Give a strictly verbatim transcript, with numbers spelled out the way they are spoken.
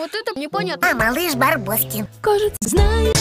вот это непонятно. А малыш Барбоскин. Кажется, знает.